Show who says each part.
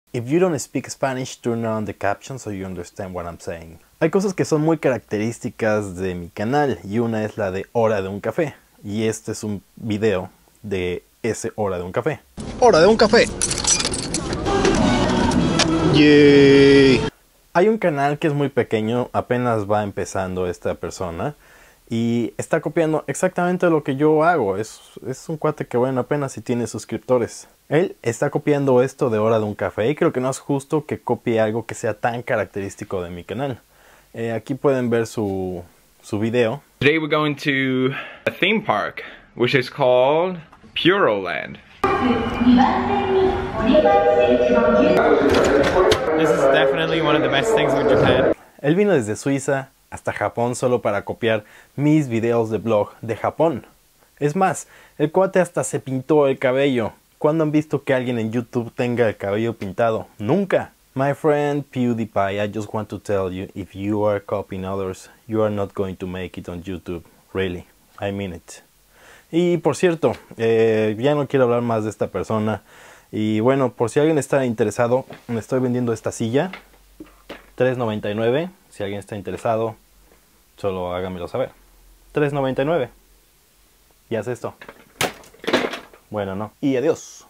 Speaker 1: If you don't speak Spanish, turn on the captions so you understand what I'm saying. Hay cosas que son muy características de mi canal y una es la de Hora de un Café. Y este es un video de ese Hora de un Café. ¡Hora de un Café! ¡Yay! Hay un canal que es muy pequeño, apenas va empezando esta persona y está copiando exactamente lo que yo hago. Es un cuate que, bueno, apenas si tiene suscriptores. Él está copiando esto de Hora de un Café y creo que no es justo que copie algo que sea tan característico de mi canal. Aquí pueden ver su video.
Speaker 2: Today we're going to a theme park, which is called Puroland. This is definitely one of the best things in Japan.
Speaker 1: Él vino desde Suiza hasta Japón solo para copiar mis videos de blog de Japón. Es más, el cuate hasta se pintó el cabello. ¿Cuándo han visto que alguien en YouTube tenga el cabello pintado? Nunca. My friend PewDiePie, I just want to tell you, if you are copying others, you are not going to make it on YouTube. Really, I mean it. Y por cierto, ya no quiero hablar más de esta persona. Y bueno, por si alguien está interesado, me estoy vendiendo esta silla. $3.99. Si alguien está interesado, solo háganmelo saber. $3.99. Y haz esto. Bueno, no. Y adiós.